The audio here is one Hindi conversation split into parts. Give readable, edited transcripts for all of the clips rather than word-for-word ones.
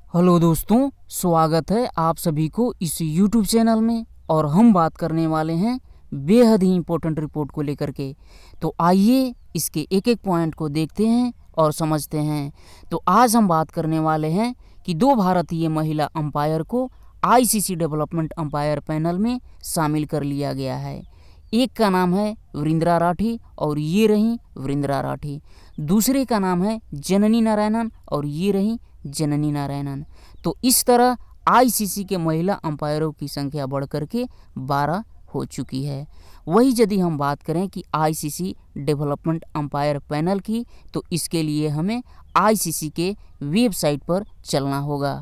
हेलो दोस्तों, स्वागत है आप सभी को इस YouTube चैनल में। और हम बात करने वाले हैं बेहद ही इम्पोर्टेंट रिपोर्ट को लेकर के। तो आइए इसके एक एक पॉइंट को देखते हैं और समझते हैं। तो आज हम बात करने वाले हैं कि 2 भारतीय महिला अंपायर को ICC डेवलपमेंट अंपायर पैनल में शामिल कर लिया गया है। एक का नाम है वृंद्रा राठी और ये रही वृंद्रा राठी। दूसरे का नाम है जननी नारायणन और ये रही जननी नारायणन। तो इस तरह ICC के महिला अंपायरों की संख्या बढ़कर के 12 हो चुकी है। वही यदि हम बात करें कि ICC डेवलपमेंट अंपायर पैनल की, तो इसके लिए हमें ICC के वेबसाइट पर चलना होगा।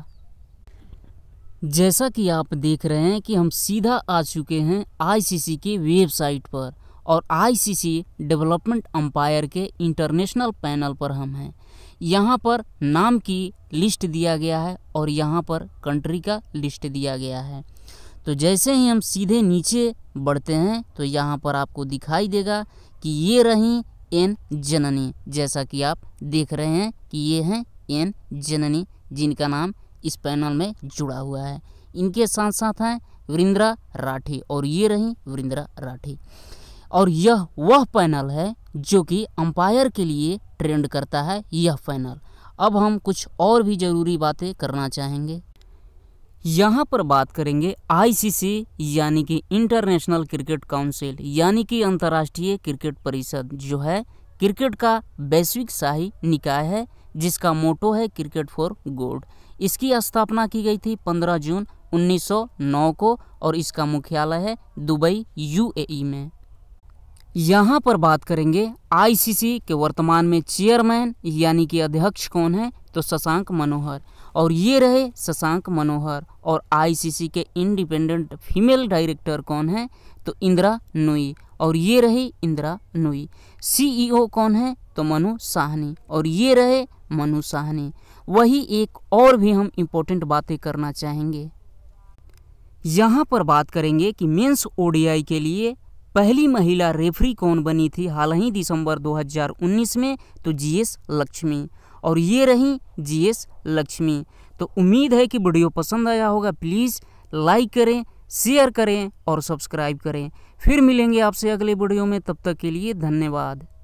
जैसा कि आप देख रहे हैं कि हम सीधा आ चुके हैं ICC के वेबसाइट पर और ICC डेवलपमेंट अंपायर के इंटरनेशनल पैनल पर हम हैं। यहाँ पर नाम की लिस्ट दिया गया है और यहाँ पर कंट्री का लिस्ट दिया गया है। तो जैसे ही हम सीधे नीचे बढ़ते हैं तो यहाँ पर आपको दिखाई देगा कि ये रही एन जननी। जैसा कि आप देख रहे हैं कि ये हैं एन जननी, जिनका नाम इस पैनल में जुड़ा हुआ है। इनके साथ साथ हैं वृंद्रा राठी और ये रही वृंद्रा राठी। और यह वह पैनल है जो कि अंपायर के लिए ट्रेंड करता है, यह पैनल। अब हम कुछ और भी ज़रूरी बातें करना चाहेंगे। यहाँ पर बात करेंगे ICC यानी कि इंटरनेशनल क्रिकेट काउंसिल यानी कि अंतर्राष्ट्रीय क्रिकेट परिषद, जो है क्रिकेट का वैश्विक शाही निकाय है, जिसका मोटो है क्रिकेट फॉर गॉड। इसकी स्थापना की गई थी 15 जून 1909 को और इसका मुख्यालय है दुबई UAE में। यहाँ पर बात करेंगे ICC के वर्तमान में चेयरमैन यानी कि अध्यक्ष कौन है, तो शशांक मनोहर। और ये रहे शशांक मनोहर। और ICC के इंडिपेंडेंट फीमेल डायरेक्टर कौन है, तो इंदिरा नूई और ये रही इंदिरा नूई। CEO कौन है, तो मनु साहनी और ये रहे मनु साहनी। वही एक और भी हम इम्पोर्टेंट बातें करना चाहेंगे। यहाँ पर बात करेंगे कि मेंस ODI के लिए पहली महिला रेफरी कौन बनी थी हाल ही दिसंबर 2019 में, तो GS लक्ष्मी। और ये रही GS लक्ष्मी। तो उम्मीद है कि वीडियो पसंद आया होगा। प्लीज़ लाइक करें, शेयर करें और सब्सक्राइब करें। फिर मिलेंगे आपसे अगले वीडियो में, तब तक के लिए धन्यवाद।